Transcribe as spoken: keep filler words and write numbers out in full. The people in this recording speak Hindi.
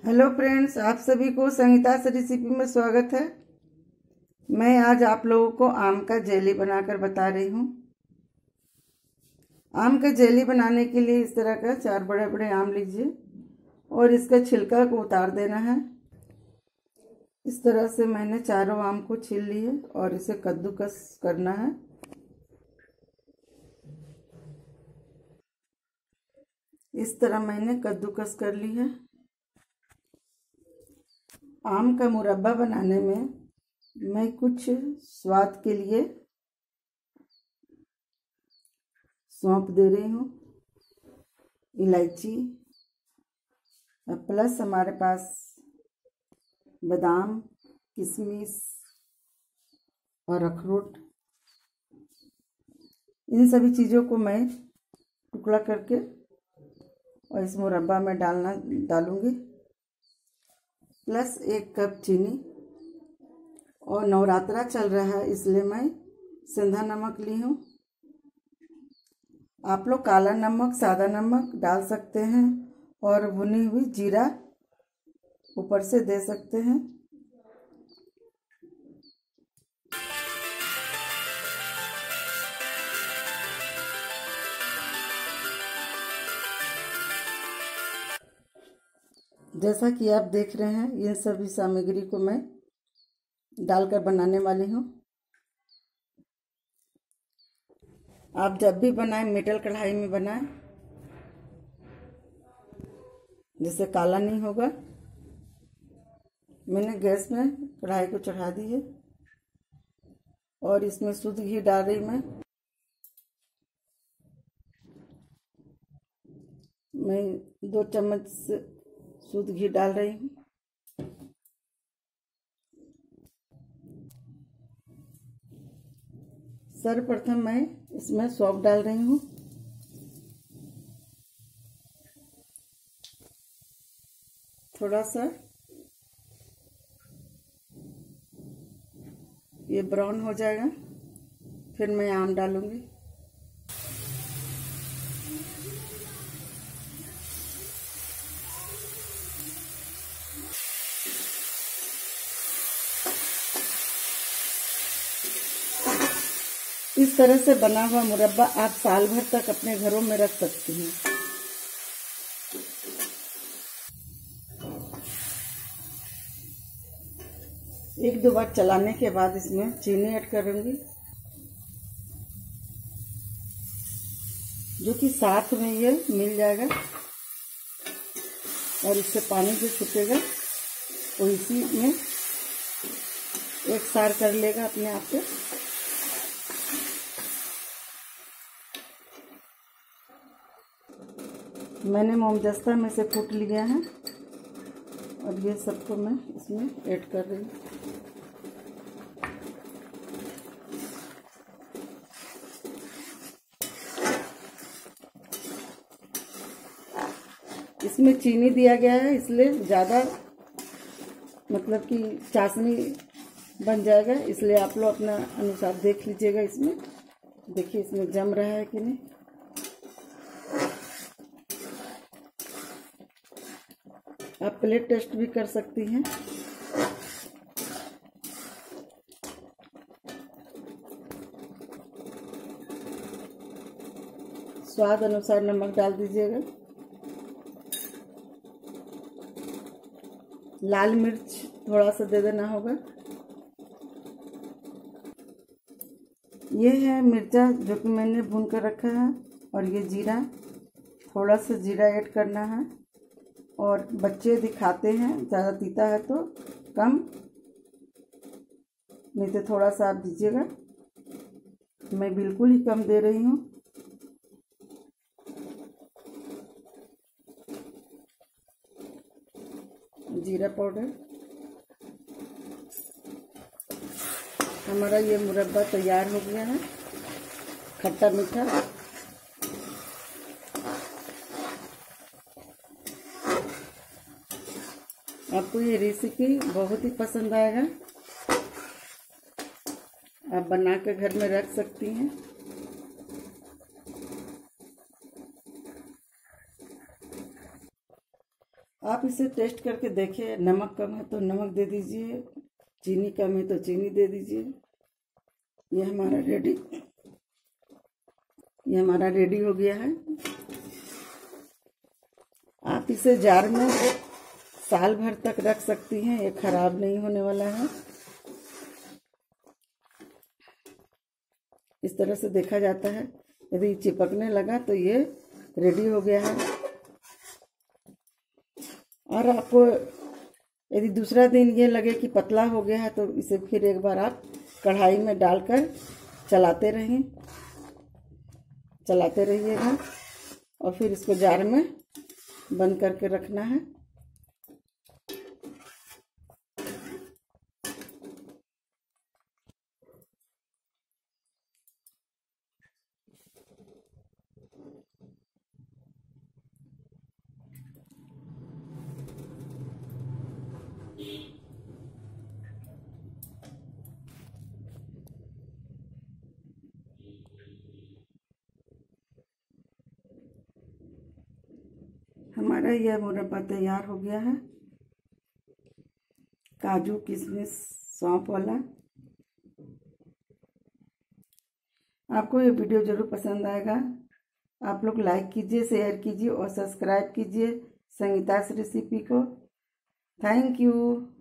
हेलो फ्रेंड्स, आप सभी को संगीता's रेसिपी में स्वागत है। मैं आज आप लोगों को आम का जेली बनाकर बता रही हूँ। आम का जेली बनाने के लिए इस तरह का चार बड़े बड़े आम लीजिए और इसका छिलका को उतार देना है। इस तरह से मैंने चारों आम को छील लिए और इसे कद्दूकस करना है। इस तरह मैंने कद्दूकस कर ली है। आम का मुरब्बा बनाने में मैं कुछ स्वाद के लिए सौंफ दे रही हूँ, इलायची, प्लस हमारे पास बादाम, किशमिश और अखरोट, इन सभी चीज़ों को मैं टुकड़ा करके और इस मुरब्बा में डालना डालूंगी। प्लस एक कप चीनी, और नवरात्रा चल रहा है इसलिए मैं सेंधा नमक ली हूँ। आप लोग काला नमक, सादा नमक डाल सकते हैं और भुनी हुई जीरा ऊपर से दे सकते हैं। जैसा कि आप देख रहे हैं, ये सभी सामग्री को मैं डालकर बनाने वाली हूँ। आप जब भी बनाएं मेटल कढ़ाई में बनाएं, जिससे काला नहीं होगा। मैंने गैस में कढ़ाई को चढ़ा दी है और इसमें शुद्ध घी डाल रही मैं मैं दो चम्मच शुद्ध घी डाल रही हूँ। सर्वप्रथम मैं इसमें सौंफ डाल रही हूँ। थोड़ा सा ये ब्राउन हो जाएगा, फिर मैं आम डालूंगी। इस तरह से बना हुआ मुरब्बा आप साल भर तक अपने घरों में रख सकती हैं। एक दो बार चलाने के बाद इसमें चीनी ऐड करूंगी, जो कि साथ में ये मिल जाएगा और इससे पानी जो छूटेगा वो इसी में एक सार कर लेगा अपने आप से। मैंने मोमदस्ता में से कूट लिया है और ये सबको मैं इसमें ऐड कर रही हूँ। इसमें चीनी दिया गया है इसलिए ज़्यादा मतलब कि चाशनी बन जाएगा, इसलिए आप लोग अपना अनुसार देख लीजिएगा। इसमें देखिए इसमें जम रहा है कि नहीं। आप प्लेट टेस्ट भी कर सकती हैं। स्वाद अनुसार नमक डाल दीजिएगा। लाल मिर्च थोड़ा सा दे देना होगा। ये है मिर्चा जो कि मैंने भून कर रखा है, और ये जीरा, थोड़ा सा जीरा ऐड करना है। और बच्चे दिखाते हैं ज़्यादा तीता है तो कम, नहीं तो थोड़ा सा आप दीजिएगा। मैं बिल्कुल ही कम दे रही हूँ। जीरा पाउडर। हमारा ये मुरब्बा तैयार हो गया है, खट्टा मीठा। आपको ये रेसिपी बहुत ही पसंद आएगा। आप बना के घर में रख सकती हैं। आप इसे टेस्ट करके देखिए, नमक कम है तो नमक दे दीजिए, चीनी कम है तो चीनी दे दीजिए। ये हमारा रेडी ये हमारा रेडी हो गया है। आप इसे जार में साल भर तक रख सकती हैं, ये खराब नहीं होने वाला है। इस तरह से देखा जाता है, यदि चिपकने लगा तो ये रेडी हो गया है। और आपको यदि दूसरा दिन ये लगे कि पतला हो गया है तो इसे फिर एक बार आप कढ़ाई में डालकर चलाते रहें चलाते रहिएगा और फिर इसको जार में बंद करके रखना है। हमारा यह मुरब्बा तैयार हो गया है, काजू किशमिश सौंफ वाला। आपको ये वीडियो जरूर पसंद आएगा। आप लोग लाइक कीजिए, शेयर कीजिए और सब्सक्राइब कीजिए संगीता's रेसिपी को। Thank you.